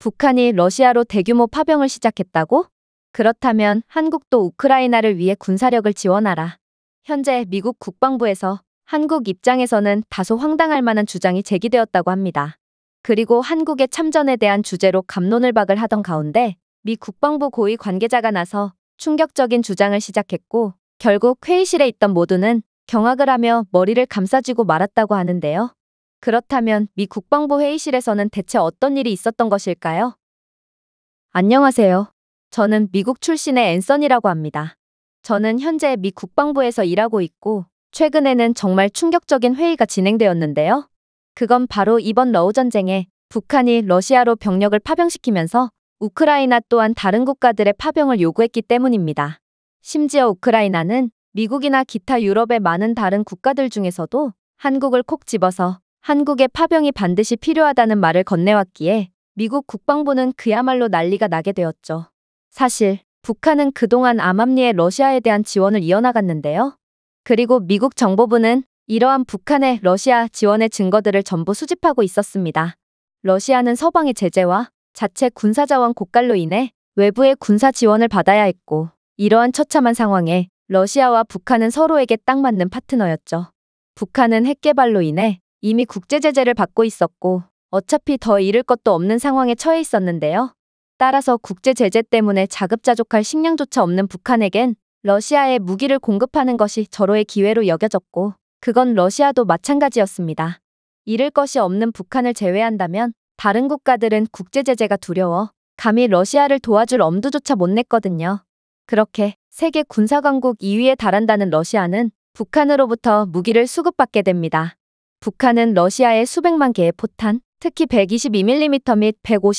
북한이 러시아로 대규모 파병을 시작했다고? 그렇다면 한국도 우크라이나를 위해 군사력을 지원하라. 현재 미국 국방부에서 한국 입장에서는 다소 황당할 만한 주장이 제기되었다고 합니다. 그리고 한국의 참전에 대한 주제로 갑론을박을 하던 가운데 미 국방부 고위 관계자가 나서 충격적인 주장을 시작했고 결국 회의실에 있던 모두는 경악을 하며 머리를 감싸쥐고 말았다고 하는데요. 그렇다면 미 국방부 회의실에서는 대체 어떤 일이 있었던 것일까요? 안녕하세요. 저는 미국 출신의 앤서니라고 합니다. 저는 현재 미 국방부에서 일하고 있고 최근에는 정말 충격적인 회의가 진행되었는데요. 그건 바로 이번 러우 전쟁에 북한이 러시아로 병력을 파병시키면서 우크라이나 또한 다른 국가들의 파병을 요구했기 때문입니다. 심지어 우크라이나는 미국이나 기타 유럽의 많은 다른 국가들 중에서도 한국을 콕 집어서 한국의 파병이 반드시 필요하다는 말을 건네왔기에 미국 국방부는 그야말로 난리가 나게 되었죠. 사실 북한은 그동안 암암리에 러시아에 대한 지원을 이어나갔는데요. 그리고 미국 정보부는 이러한 북한의 러시아 지원의 증거들을 전부 수집하고 있었습니다. 러시아는 서방의 제재와 자체 군사자원 고갈로 인해 외부의 군사 지원을 받아야 했고 이러한 처참한 상황에 러시아와 북한은 서로에게 딱 맞는 파트너였죠. 북한은 핵 개발로 인해 이미 국제 제재를 받고 있었고 어차피 더 잃을 것도 없는 상황에 처해 있었는데요. 따라서 국제 제재 때문에 자급자족할 식량조차 없는 북한에겐 러시아에 무기를 공급하는 것이 절호의 기회로 여겨졌고 그건 러시아도 마찬가지였습니다. 잃을 것이 없는 북한을 제외한다면 다른 국가들은 국제 제재가 두려워 감히 러시아를 도와줄 엄두조차 못 냈거든요. 그렇게 세계 군사강국 2위에 달한다는 러시아는 북한으로부터 무기를 수급받게 됩니다. 북한은 러시아에 수백만 개의 포탄, 특히 122mm 및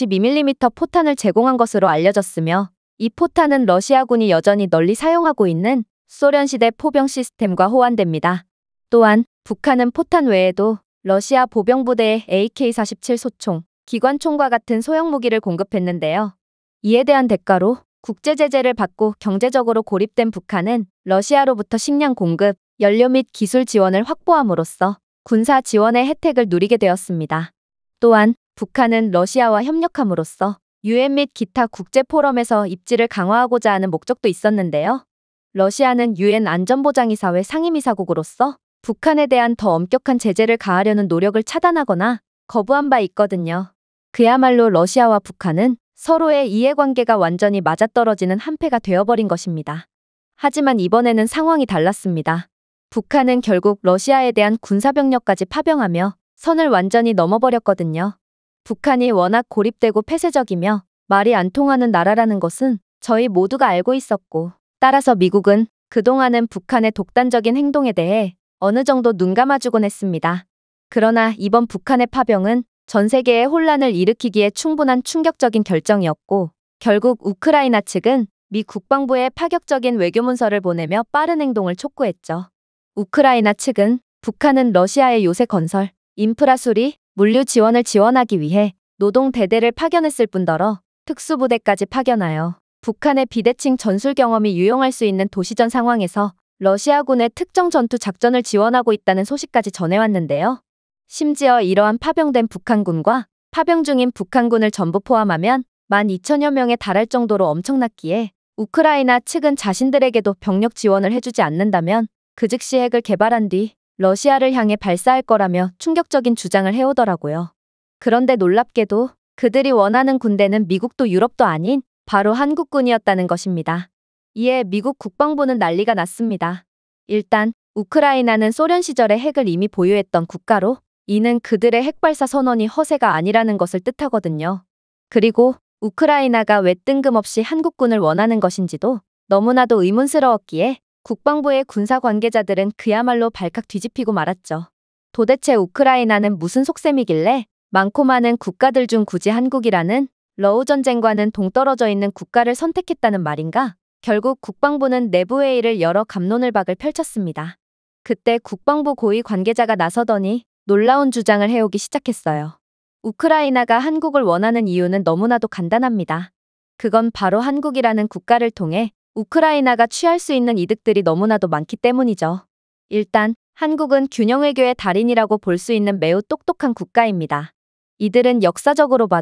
152mm 포탄을 제공한 것으로 알려졌으며 이 포탄은 러시아군이 여전히 널리 사용하고 있는 소련시대 포병 시스템과 호환됩니다. 또한 북한은 포탄 외에도 러시아 보병부대에 AK-47 소총, 기관총과 같은 소형 무기를 공급했는데요. 이에 대한 대가로 국제 제재를 받고 경제적으로 고립된 북한은 러시아로부터 식량 공급, 연료 및 기술 지원을 확보함으로써 군사 지원의 혜택을 누리게 되었습니다. 또한 북한은 러시아와 협력함으로써 유엔 및 기타 국제 포럼에서 입지를 강화하고자 하는 목적도 있었는데요. 러시아는 유엔 안전보장이사회 상임이사국으로서 북한에 대한 더 엄격한 제재를 가하려는 노력을 차단하거나 거부한 바 있거든요. 그야말로 러시아와 북한은 서로의 이해관계가 완전히 맞아떨어지는 한패가 되어버린 것입니다. 하지만 이번에는 상황이 달랐습니다. 북한은 결국 러시아에 대한 군사병력까지 파병하며 선을 완전히 넘어버렸거든요. 북한이 워낙 고립되고 폐쇄적이며 말이 안 통하는 나라라는 것은 저희 모두가 알고 있었고 따라서 미국은 그동안은 북한의 독단적인 행동에 대해 어느 정도 눈감아주곤 했습니다. 그러나 이번 북한의 파병은 전 세계에 혼란을 일으키기에 충분한 충격적인 결정이었고 결국 우크라이나 측은 미 국방부에 파격적인 외교문서를 보내며 빠른 행동을 촉구했죠. 우크라이나 측은 북한은 러시아의 요새 건설, 인프라 수리, 물류 지원을 지원하기 위해 노동 대대를 파견했을 뿐더러 특수부대까지 파견하여 북한의 비대칭 전술 경험이 유용할 수 있는 도시전 상황에서 러시아군의 특정 전투 작전을 지원하고 있다는 소식까지 전해왔는데요. 심지어 이러한 파병된 북한군과 파병 중인 북한군을 전부 포함하면 12,000여 명에 달할 정도로 엄청났기에 우크라이나 측은 자신들에게도 병력 지원을 해주지 않는다면 그 즉시 핵을 개발한 뒤 러시아를 향해 발사할 거라며 충격적인 주장을 해오더라고요. 그런데 놀랍게도 그들이 원하는 군대는 미국도 유럽도 아닌 바로 한국군이었다는 것입니다. 이에 미국 국방부는 난리가 났습니다. 일단 우크라이나는 소련 시절에 핵을 이미 보유했던 국가로 이는 그들의 핵발사 선언이 허세가 아니라는 것을 뜻하거든요. 그리고 우크라이나가 왜 뜬금없이 한국군을 원하는 것인지도 너무나도 의문스러웠기에 국방부의 군사 관계자들은 그야말로 발칵 뒤집히고 말았죠. 도대체 우크라이나는 무슨 속셈이길래 많고 많은 국가들 중 굳이 한국이라는 러우 전쟁과는 동떨어져 있는 국가를 선택했다는 말인가? 결국 국방부는 내부회의를 열어 갑론을박을 펼쳤습니다. 그때 국방부 고위 관계자가 나서더니 놀라운 주장을 해오기 시작했어요. 우크라이나가 한국을 원하는 이유는 너무나도 간단합니다. 그건 바로 한국이라는 국가를 통해 우크라이나가 취할 수 있는 이득들이 너무나도 많기 때문이죠. 일단 한국은 균형외교의 달인이라고 볼 수 있는 매우 똑똑한 국가입니다. 이들은 역사적으로 봐도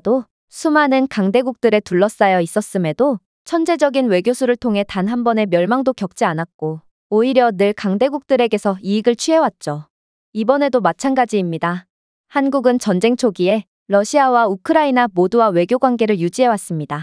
수많은 강대국들에 둘러싸여 있었음에도 천재적인 외교수를 통해 단 한 번의 멸망도 겪지 않았고 오히려 늘 강대국들에게서 이익을 취해왔죠. 이번에도 마찬가지입니다. 한국은 전쟁 초기에 러시아와 우크라이나 모두와 외교 관계를 유지해왔습니다.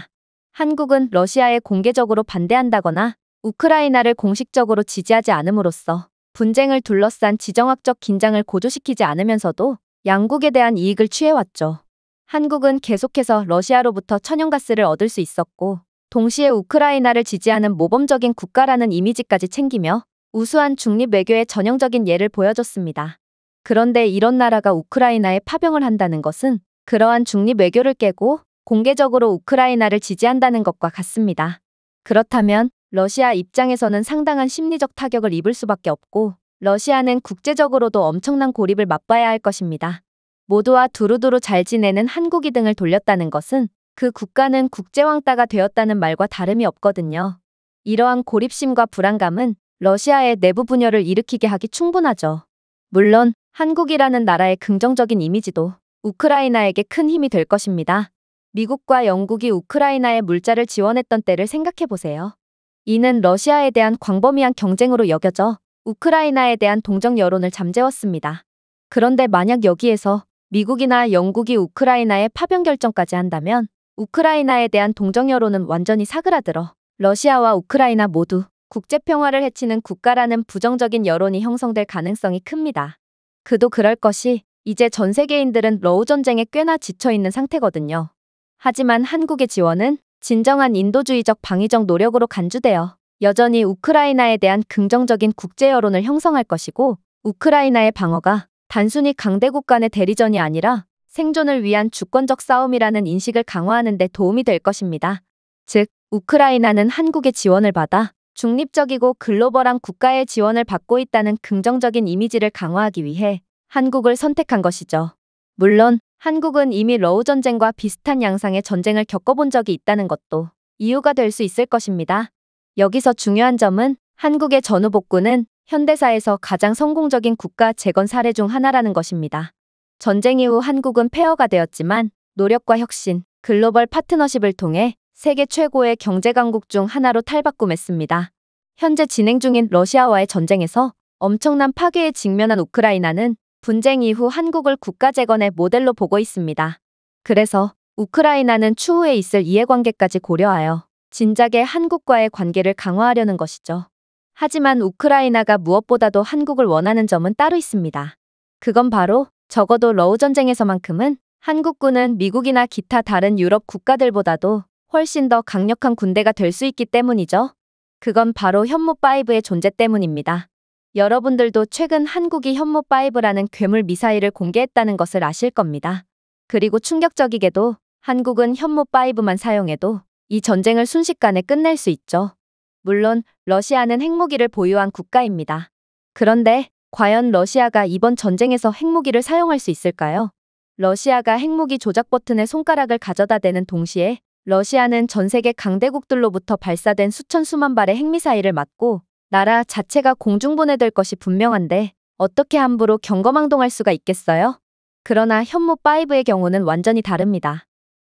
한국은 러시아에 공개적으로 반대한다거나 우크라이나를 공식적으로 지지하지 않음으로써 분쟁을 둘러싼 지정학적 긴장을 고조시키지 않으면서도 양국에 대한 이익을 취해왔죠. 한국은 계속해서 러시아로부터 천연가스를 얻을 수 있었고 동시에 우크라이나를 지지하는 모범적인 국가라는 이미지까지 챙기며 우수한 중립 외교의 전형적인 예를 보여줬습니다. 그런데 이런 나라가 우크라이나에 파병을 한다는 것은 그러한 중립 외교를 깨고 공개적으로 우크라이나를 지지한다는 것과 같습니다. 그렇다면 러시아 입장에서는 상당한 심리적 타격을 입을 수밖에 없고 러시아는 국제적으로도 엄청난 고립을 맛봐야 할 것입니다. 모두와 두루두루 잘 지내는 한국이 등을 돌렸다는 것은 그 국가는 국제왕따가 되었다는 말과 다름이 없거든요. 이러한 고립심과 불안감은 러시아의 내부 분열을 일으키게 하기 충분하죠. 물론 한국이라는 나라의 긍정적인 이미지도 우크라이나에게 큰 힘이 될 것입니다. 미국과 영국이 우크라이나에 물자를 지원했던 때를 생각해보세요. 이는 러시아에 대한 광범위한 경쟁으로 여겨져 우크라이나에 대한 동정 여론을 잠재웠습니다. 그런데 만약 여기에서 미국이나 영국이 우크라이나에 파병 결정까지 한다면 우크라이나에 대한 동정 여론은 완전히 사그라들어 러시아와 우크라이나 모두 국제평화를 해치는 국가라는 부정적인 여론이 형성될 가능성이 큽니다. 그도 그럴 것이 이제 전 세계인들은 러우 전쟁에 꽤나 지쳐있는 상태거든요. 하지만 한국의 지원은 진정한 인도주의적 방위적 노력으로 간주되어 여전히 우크라이나에 대한 긍정적인 국제 여론을 형성할 것이고 우크라이나의 방어가 단순히 강대국 간의 대리전이 아니라 생존을 위한 주권적 싸움이라는 인식을 강화하는 데 도움이 될 것입니다. 즉, 우크라이나는 한국의 지원을 받아 중립적이고 글로벌한 국가의 지원을 받고 있다는 긍정적인 이미지를 강화하기 위해 한국을 선택한 것이죠. 물론 한국은 이미 러우 전쟁과 비슷한 양상의 전쟁을 겪어본 적이 있다는 것도 이유가 될 수 있을 것입니다. 여기서 중요한 점은 한국의 전후 복구는 현대사에서 가장 성공적인 국가 재건 사례 중 하나라는 것입니다. 전쟁 이후 한국은 폐허가 되었지만 노력과 혁신, 글로벌 파트너십을 통해 세계 최고의 경제 강국 중 하나로 탈바꿈했습니다. 현재 진행 중인 러시아와의 전쟁에서 엄청난 파괴에 직면한 우크라이나는 분쟁 이후 한국을 국가 재건의 모델로 보고 있습니다. 그래서 우크라이나는 추후에 있을 이해관계까지 고려하여 진작에 한국과의 관계를 강화하려는 것이죠. 하지만 우크라이나가 무엇보다도 한국을 원하는 점은 따로 있습니다. 그건 바로 적어도 러우 전쟁에서만큼은 한국군은 미국이나 기타 다른 유럽 국가들보다도 훨씬 더 강력한 군대가 될 수 있기 때문이죠. 그건 바로 현무5의 존재 때문입니다. 여러분들도 최근 한국이 현무5라는 괴물 미사일을 공개했다는 것을 아실 겁니다. 그리고 충격적이게도 한국은 현무5만 사용해도 이 전쟁을 순식간에 끝낼 수 있죠. 물론 러시아는 핵무기를 보유한 국가입니다. 그런데 과연 러시아가 이번 전쟁에서 핵무기를 사용할 수 있을까요? 러시아가 핵무기 조작 버튼에 손가락을 가져다 대는 동시에 러시아는 전 세계 강대국들로부터 발사된 수천 수만 발의 핵미사일을 맞고 나라 자체가 공중분해될 것이 분명한데 어떻게 함부로 경거망동할 수가 있겠어요? 그러나 현무5의 경우는 완전히 다릅니다.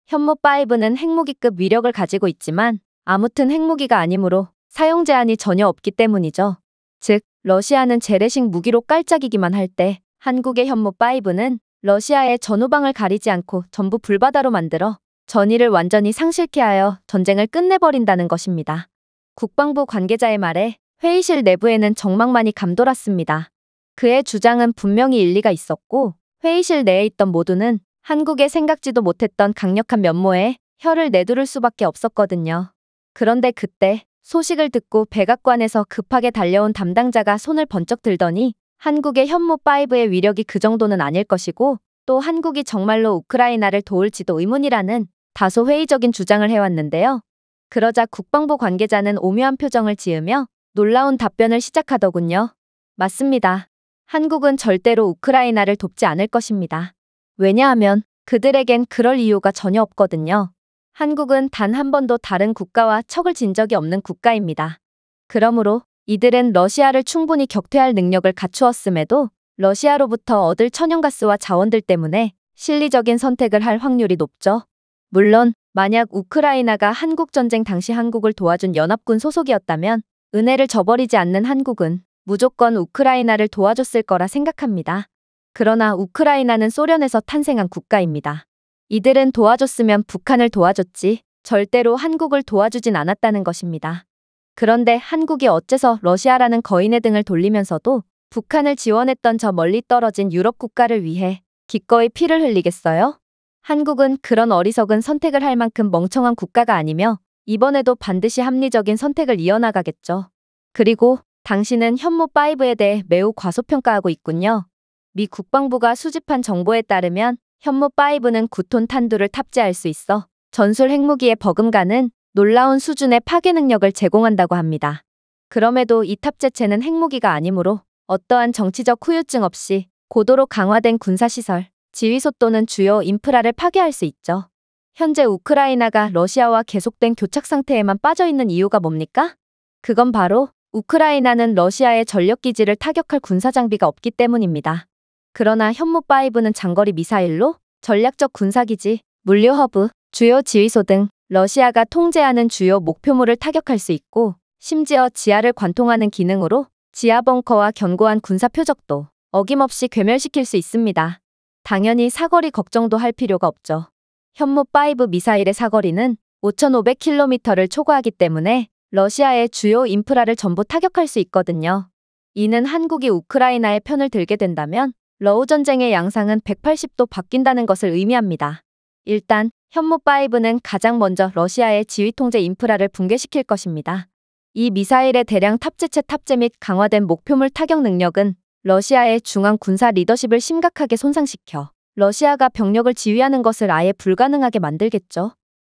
현무5는 핵무기급 위력을 가지고 있지만 아무튼 핵무기가 아니므로 사용 제한이 전혀 없기 때문이죠. 즉, 러시아는 재래식 무기로 깔짝이기만 할 때 한국의 현무5는 러시아의 전후방을 가리지 않고 전부 불바다로 만들어 전의를 완전히 상실케 하여 전쟁을 끝내버린다는 것입니다. 국방부 관계자의 말에 회의실 내부에는 적막만이 감돌았습니다. 그의 주장은 분명히 일리가 있었고 회의실 내에 있던 모두는 한국의 생각지도 못했던 강력한 면모에 혀를 내두를 수밖에 없었거든요. 그런데 그때 소식을 듣고 백악관에서 급하게 달려온 담당자가 손을 번쩍 들더니 한국의 현무5의 위력이 그 정도는 아닐 것이고 또 한국이 정말로 우크라이나를 도울지도 의문이라는 다소 회의적인 주장을 해왔는데요. 그러자 국방부 관계자는 오묘한 표정을 지으며 놀라운 답변을 시작하더군요. 맞습니다. 한국은 절대로 우크라이나를 돕지 않을 것입니다. 왜냐하면 그들에겐 그럴 이유가 전혀 없거든요. 한국은 단 한 번도 다른 국가와 척을 진 적이 없는 국가입니다. 그러므로 이들은 러시아를 충분히 격퇴할 능력을 갖추었음에도 러시아로부터 얻을 천연가스와 자원들 때문에 실리적인 선택을 할 확률이 높죠. 물론 만약 우크라이나가 한국전쟁 당시 한국을 도와준 연합군 소속이었다면 은혜를 저버리지 않는 한국은 무조건 우크라이나를 도와줬을 거라 생각합니다. 그러나 우크라이나는 소련에서 탄생한 국가입니다. 이들은 도와줬으면 북한을 도와줬지 절대로 한국을 도와주진 않았다는 것입니다. 그런데 한국이 어째서 러시아라는 거인의 등을 돌리면서도 북한을 지원했던 저 멀리 떨어진 유럽 국가를 위해 기꺼이 피를 흘리겠어요? 한국은 그런 어리석은 선택을 할 만큼 멍청한 국가가 아니며 이번에도 반드시 합리적인 선택을 이어나가겠죠. 그리고 당신은 현무5에 대해 매우 과소평가하고 있군요. 미 국방부가 수집한 정보에 따르면 현무5는 9톤 탄두를 탑재할 수 있어 전술 핵무기에 버금가는 놀라운 수준의 파괴 능력을 제공한다고 합니다. 그럼에도 이 탑재체는 핵무기가 아니므로 어떠한 정치적 후유증 없이 고도로 강화된 군사시설, 지휘소 또는 주요 인프라를 파괴할 수 있죠. 현재 우크라이나가 러시아와 계속된 교착 상태에만 빠져 있는 이유가 뭡니까? 그건 바로 우크라이나는 러시아의 전력기지를 타격할 군사장비가 없기 때문입니다. 그러나 현무5는 장거리 미사일로 전략적 군사기지, 물류허브, 주요 지휘소 등 러시아가 통제하는 주요 목표물을 타격할 수 있고 심지어 지하를 관통하는 기능으로 지하 벙커와 견고한 군사 표적도 어김없이 괴멸시킬 수 있습니다. 당연히 사거리 걱정도 할 필요가 없죠. 현무5 미사일의 사거리는 5,500km를 초과하기 때문에 러시아의 주요 인프라를 전부 타격할 수 있거든요. 이는 한국이 우크라이나의 편을 들게 된다면 러우 전쟁의 양상은 180도 바뀐다는 것을 의미합니다. 일단 현무5는 가장 먼저 러시아의 지휘 통제 인프라를 붕괴시킬 것입니다. 이 미사일의 대량 탑재체 탑재 및 강화된 목표물 타격 능력은 러시아의 중앙 군사 리더십을 심각하게 손상시켜 러시아가 병력을 지휘하는 것을 아예 불가능하게 만들겠죠.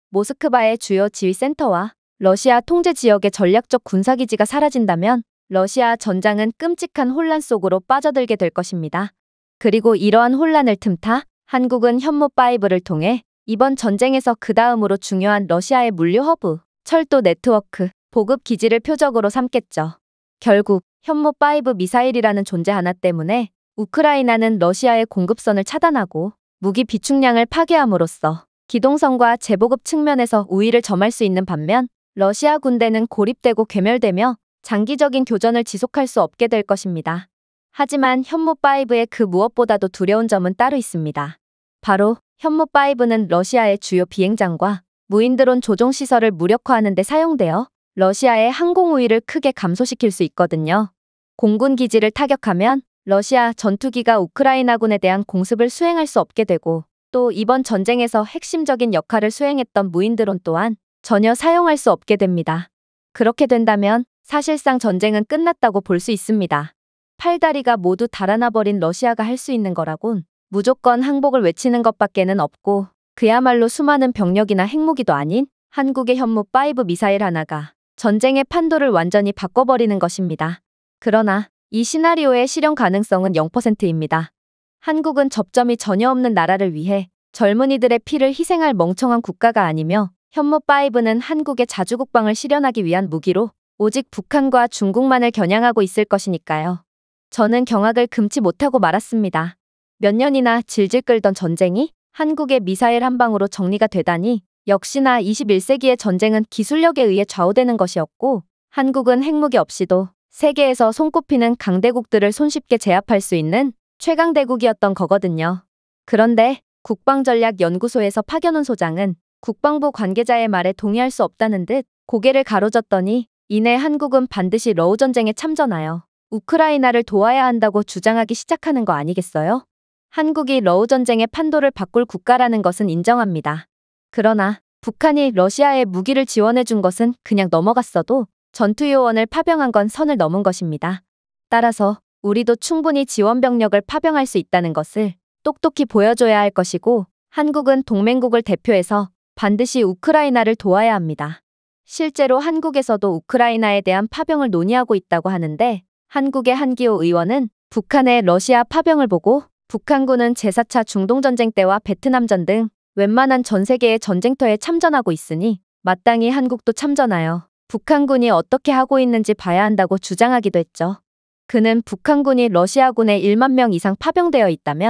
모스크바의 주요 지휘센터와 러시아 통제 지역의 전략적 군사기지가 사라진다면 러시아 전장은 끔찍한 혼란 속으로 빠져들게 될 것입니다. 그리고 이러한 혼란을 틈타 한국은 현무5를 통해 이번 전쟁에서 그 다음으로 중요한 러시아의 물류 허브, 철도 네트워크, 보급 기지를 표적으로 삼겠죠. 결국 현무5 미사일이라는 존재 하나 때문에 우크라이나는 러시아의 공급선을 차단하고 무기 비축량을 파괴함으로써 기동선과 재보급 측면에서 우위를 점할 수 있는 반면 러시아 군대는 고립되고 괴멸되며 장기적인 교전을 지속할 수 없게 될 것입니다. 하지만 현무5의 그 무엇보다도 두려운 점은 따로 있습니다. 바로 현무5는 러시아의 주요 비행장과 무인드론 조종시설을 무력화하는 데 사용되어 러시아의 항공 우위를 크게 감소시킬 수 있거든요. 공군 기지를 타격하면 러시아 전투기가 우크라이나군에 대한 공습을 수행할 수 없게 되고 또 이번 전쟁에서 핵심적인 역할을 수행했던 무인드론 또한 전혀 사용할 수 없게 됩니다. 그렇게 된다면 사실상 전쟁은 끝났다고 볼 수 있습니다. 팔다리가 모두 달아나버린 러시아가 할 수 있는 거라곤 무조건 항복을 외치는 것밖에는 없고 그야말로 수많은 병력이나 핵무기도 아닌 한국의 현무5 미사일 하나가 전쟁의 판도를 완전히 바꿔버리는 것입니다. 그러나 이 시나리오의 실현 가능성은 0%입니다. 한국은 접점이 전혀 없는 나라를 위해 젊은이들의 피를 희생할 멍청한 국가가 아니며 현무5는 한국의 자주국방을 실현하기 위한 무기로 오직 북한과 중국만을 겨냥하고 있을 것이니까요. 저는 경악을 금치 못하고 말았습니다. 몇 년이나 질질 끌던 전쟁이 한국의 미사일 한 방으로 정리가 되다니 역시나 21세기의 전쟁은 기술력에 의해 좌우되는 것이었고 한국은 핵무기 없이도 세계에서 손꼽히는 강대국들을 손쉽게 제압할 수 있는 최강대국이었던 거거든요. 그런데 국방전략연구소에서 파견온 소장은 국방부 관계자의 말에 동의할 수 없다는 듯 고개를 가로젓더니 이내 한국은 반드시 러우 전쟁에 참전하여 우크라이나를 도와야 한다고 주장하기 시작하는 거 아니겠어요? 한국이 러우 전쟁의 판도를 바꿀 국가라는 것은 인정합니다. 그러나 북한이 러시아에 무기를 지원해 준 것은 그냥 넘어갔어도 전투요원을 파병한 건 선을 넘은 것입니다. 따라서 우리도 충분히 지원 병력을 파병할 수 있다는 것을 똑똑히 보여줘야 할 것이고 한국은 동맹국을 대표해서 반드시 우크라이나를 도와야 합니다. 실제로 한국에서도 우크라이나에 대한 파병을 논의하고 있다고 하는데 한국의 한기호 의원은 북한의 러시아 파병을 보고 북한군은 제4차 중동전쟁 때와 베트남전 등 웬만한 전 세계의 전쟁터에 참전하고 있으니 마땅히 한국도 참전하여 북한군이 어떻게 하고 있는지 봐야 한다고 주장하기도 했죠. 그는 북한군이 러시아군에 1만 명 이상 파병되어 있다면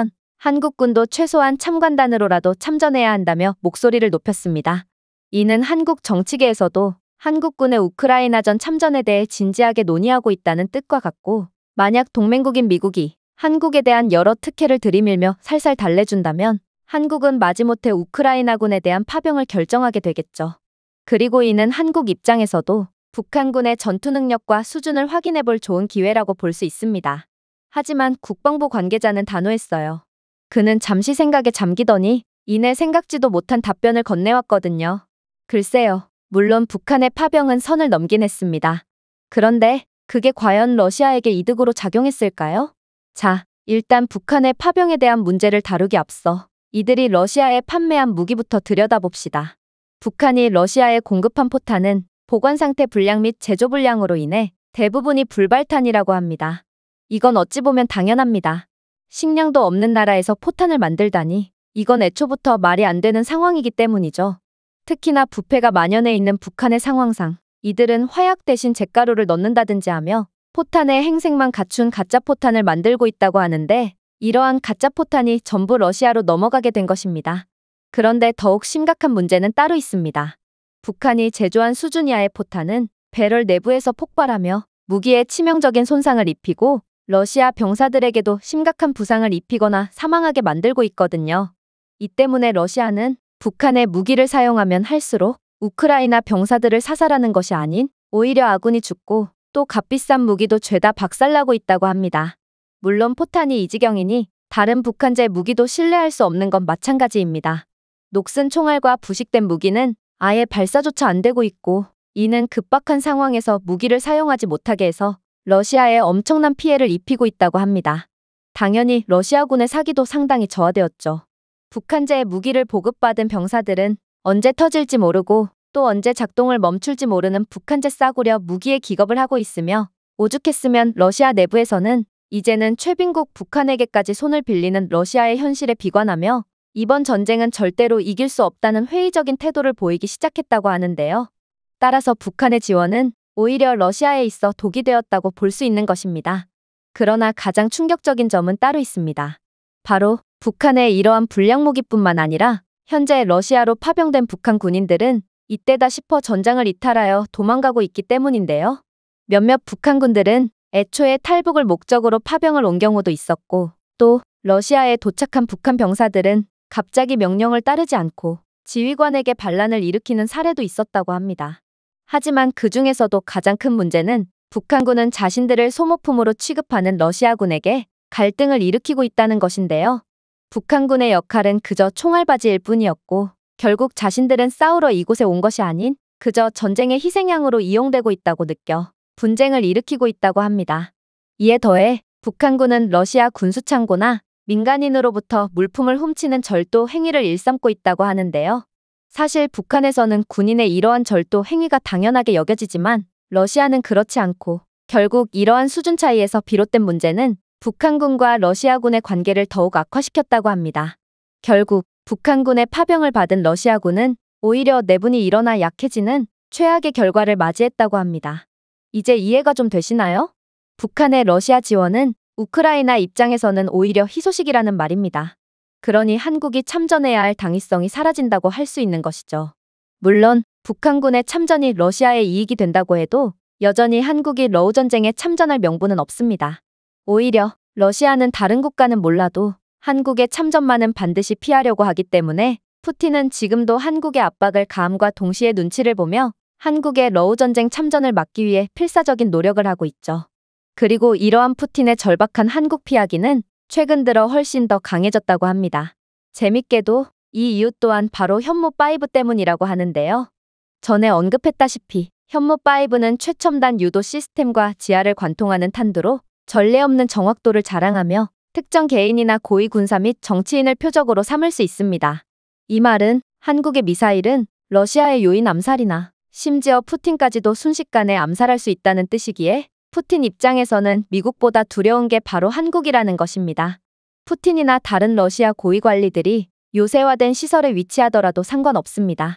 한국군도 최소한 참관단으로라도 참전해야 한다며 목소리를 높였습니다. 이는 한국 정치계에서도 한국군의 우크라이나전 참전에 대해 진지하게 논의하고 있다는 뜻과 같고, 만약 동맹국인 미국이 한국에 대한 여러 특혜를 들이밀며 살살 달래준다면 한국은 마지못해 우크라이나군에 대한 파병을 결정하게 되겠죠. 그리고 이는 한국 입장에서도 북한군의 전투 능력과 수준을 확인해볼 좋은 기회라고 볼 수 있습니다. 하지만 국방부 관계자는 단호했어요. 그는 잠시 생각에 잠기더니 이내 생각지도 못한 답변을 건네왔거든요. 글쎄요. 물론 북한의 파병은 선을 넘긴 했습니다. 그런데 그게 과연 러시아에게 이득으로 작용했을까요? 자, 일단 북한의 파병에 대한 문제를 다루기 앞서 이들이 러시아에 판매한 무기부터 들여다봅시다. 북한이 러시아에 공급한 포탄은 보관 상태 불량 및 제조 불량으로 인해 대부분이 불발탄이라고 합니다. 이건 어찌 보면 당연합니다. 식량도 없는 나라에서 포탄을 만들다니 이건 애초부터 말이 안 되는 상황이기 때문이죠. 특히나 부패가 만연해 있는 북한의 상황상 이들은 화약 대신 잿가루를 넣는다든지 하며 포탄의 행색만 갖춘 가짜 포탄을 만들고 있다고 하는데, 이러한 가짜 포탄이 전부 러시아로 넘어가게 된 것입니다. 그런데 더욱 심각한 문제는 따로 있습니다. 북한이 제조한 수준 이하의 포탄은 배럴 내부에서 폭발하며 무기에 치명적인 손상을 입히고 러시아 병사들에게도 심각한 부상을 입히거나 사망하게 만들고 있거든요. 이 때문에 러시아는 북한의 무기를 사용하면 할수록 우크라이나 병사들을 사살하는 것이 아닌 오히려 아군이 죽고 또 값비싼 무기도 죄다 박살나고 있다고 합니다. 물론 포탄이 이 지경이니 다른 북한제 무기도 신뢰할 수 없는 건 마찬가지입니다. 녹슨 총알과 부식된 무기는 아예 발사조차 안 되고 있고, 이는 급박한 상황에서 무기를 사용하지 못하게 해서 러시아에 엄청난 피해를 입히고 있다고 합니다. 당연히 러시아군의 사기도 상당히 저하되었죠. 북한제의 무기를 보급받은 병사들은 언제 터질지 모르고 또 언제 작동을 멈출지 모르는 북한제 싸구려 무기에 기겁을 하고 있으며, 오죽했으면 러시아 내부에서는 이제는 최빈국 북한에게까지 손을 빌리는 러시아의 현실에 비관하며 이번 전쟁은 절대로 이길 수 없다는 회의적인 태도를 보이기 시작했다고 하는데요. 따라서 북한의 지원은 오히려 러시아에 있어 독이 되었다고 볼 수 있는 것입니다. 그러나 가장 충격적인 점은 따로 있습니다. 바로 북한의 이러한 불량무기뿐만 아니라 현재 러시아로 파병된 북한 군인들은 이때다 싶어 전장을 이탈하여 도망가고 있기 때문인데요. 몇몇 북한군들은 애초에 탈북을 목적으로 파병을 온 경우도 있었고, 또 러시아에 도착한 북한 병사들은 갑자기 명령을 따르지 않고 지휘관에게 반란을 일으키는 사례도 있었다고 합니다. 하지만 그 중에서도 가장 큰 문제는 북한군은 자신들을 소모품으로 취급하는 러시아군에게 갈등을 일으키고 있다는 것인데요. 북한군의 역할은 그저 총알바지일 뿐이었고, 결국 자신들은 싸우러 이곳에 온 것이 아닌 그저 전쟁의 희생양으로 이용되고 있다고 느껴 분쟁을 일으키고 있다고 합니다. 이에 더해 북한군은 러시아 군수창고나 민간인으로부터 물품을 훔치는 절도 행위를 일삼고 있다고 하는데요. 사실 북한에서는 군인의 이러한 절도 행위가 당연하게 여겨지지만 러시아는 그렇지 않고, 결국 이러한 수준 차이에서 비롯된 문제는 북한군과 러시아군의 관계를 더욱 악화시켰다고 합니다. 결국 북한군의 파병을 받은 러시아군은 오히려 내분이 일어나 약해지는 최악의 결과를 맞이했다고 합니다. 이제 이해가 좀 되시나요? 북한의 러시아 지원은 우크라이나 입장에서는 오히려 희소식이라는 말입니다. 그러니 한국이 참전해야 할 당위성이 사라진다고 할 수 있는 것이죠. 물론 북한군의 참전이 러시아에 이익이 된다고 해도 여전히 한국이 러우전쟁에 참전할 명분은 없습니다. 오히려 러시아는 다른 국가는 몰라도 한국의 참전만은 반드시 피하려고 하기 때문에 푸틴은 지금도 한국의 압박을 가함과 동시에 눈치를 보며 한국의 러우전쟁 참전을 막기 위해 필사적인 노력을 하고 있죠. 그리고 이러한 푸틴의 절박한 한국 피하기는 최근 들어 훨씬 더 강해졌다고 합니다. 재밌게도 이 이유 또한 바로 현무5 때문이라고 하는데요. 전에 언급했다시피 현무5는 최첨단 유도 시스템과 지하를 관통하는 탄두로 전례 없는 정확도를 자랑하며 특정 개인이나 고위 군사 및 정치인을 표적으로 삼을 수 있습니다. 이 말은 한국의 미사일은 러시아의 요인 암살이나 심지어 푸틴까지도 순식간에 암살할 수 있다는 뜻이기에 푸틴 입장에서는 미국보다 두려운 게 바로 한국이라는 것입니다. 푸틴이나 다른 러시아 고위 관리들이 요새화된 시설에 위치하더라도 상관없습니다.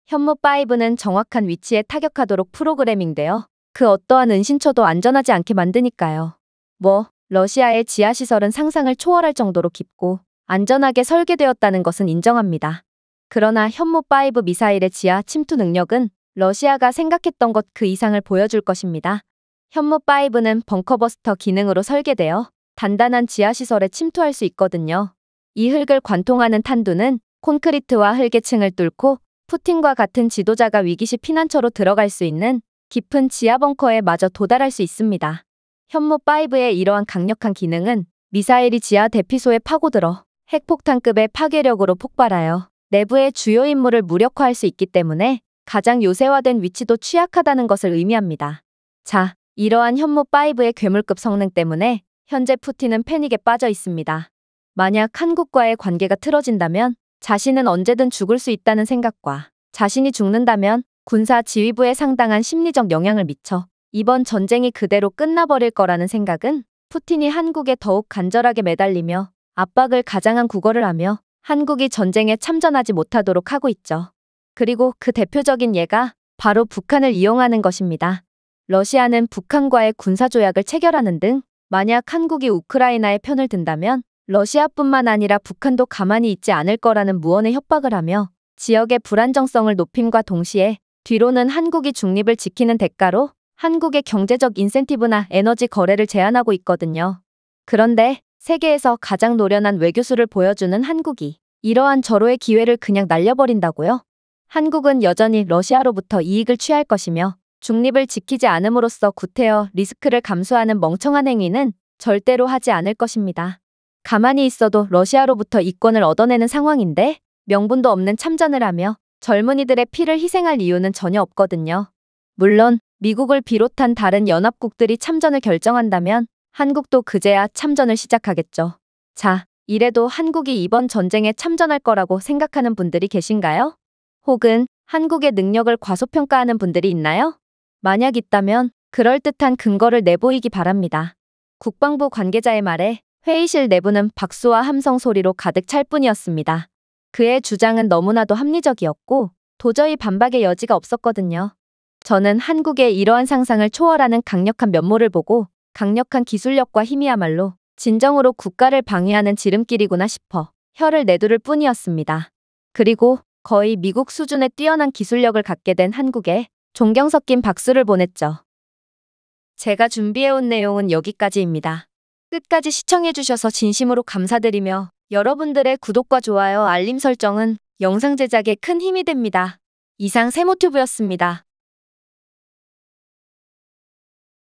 현무5는 정확한 위치에 타격하도록 프로그래밍되어 그 어떠한 은신처도 안전하지 않게 만드니까요. 러시아의 지하시설은 상상을 초월할 정도로 깊고 안전하게 설계되었다는 것은 인정합니다. 그러나 현무5 미사일의 지하 침투 능력은 러시아가 생각했던 것 그 이상을 보여줄 것입니다. 현무5는 벙커버스터 기능으로 설계되어 단단한 지하시설에 침투할 수 있거든요. 이 흙을 관통하는 탄두는 콘크리트와 흙의 층을 뚫고 푸틴과 같은 지도자가 위기시 피난처로 들어갈 수 있는 깊은 지하 벙커에 마저 도달할 수 있습니다. 현무5의 이러한 강력한 기능은 미사일이 지하 대피소에 파고들어 핵폭탄급의 파괴력으로 폭발하여 내부의 주요 임무를 무력화할 수 있기 때문에 가장 요새화된 위치도 취약하다는 것을 의미합니다. 자, 이러한 현무5의 괴물급 성능 때문에 현재 푸틴은 패닉에 빠져 있습니다. 만약 한국과의 관계가 틀어진다면 자신은 언제든 죽을 수 있다는 생각과 자신이 죽는다면 군사 지휘부에 상당한 심리적 영향을 미쳐 이번 전쟁이 그대로 끝나버릴 거라는 생각은 푸틴이 한국에 더욱 간절하게 매달리며 압박을 가장한 국어를 하며 한국이 전쟁에 참전하지 못하도록 하고 있죠. 그리고 그 대표적인 예가 바로 북한을 이용하는 것입니다. 러시아는 북한과의 군사조약을 체결하는 등 만약 한국이 우크라이나의 편을 든다면 러시아뿐만 아니라 북한도 가만히 있지 않을 거라는 무언의 협박을 하며 지역의 불안정성을 높임과 동시에 뒤로는 한국이 중립을 지키는 대가로 한국의 경제적 인센티브나 에너지 거래를 제한하고 있거든요. 그런데 세계에서 가장 노련한 외교수를 보여주는 한국이 이러한 절호의 기회를 그냥 날려버린다고요? 한국은 여전히 러시아로부터 이익을 취할 것이며 중립을 지키지 않음으로써 구태여 리스크를 감수하는 멍청한 행위는 절대로 하지 않을 것입니다. 가만히 있어도 러시아로부터 이권을 얻어내는 상황인데 명분도 없는 참전을 하며 젊은이들의 피를 희생할 이유는 전혀 없거든요. 물론 미국을 비롯한 다른 연합국들이 참전을 결정한다면 한국도 그제야 참전을 시작하겠죠. 자, 이래도 한국이 이번 전쟁에 참전할 거라고 생각하는 분들이 계신가요? 혹은 한국의 능력을 과소평가하는 분들이 있나요? 만약 있다면 그럴듯한 근거를 내보이기 바랍니다. 국방부 관계자의 말에 회의실 내부는 박수와 함성 소리로 가득 찰 뿐이었습니다. 그의 주장은 너무나도 합리적이었고 도저히 반박의 여지가 없었거든요. 저는 한국의 이러한 상상을 초월하는 강력한 면모를 보고 강력한 기술력과 힘이야말로 진정으로 국가를 방해하는 지름길이구나 싶어 혀를 내두를 뿐이었습니다. 그리고 거의 미국 수준의 뛰어난 기술력을 갖게 된 한국에 존경 섞인 박수를 보냈죠. 제가 준비해온 내용은 여기까지입니다. 끝까지 시청해주셔서 진심으로 감사드리며 여러분들의 구독과 좋아요, 알림 설정은 영상 제작에 큰 힘이 됩니다. 이상 세모튜브였습니다.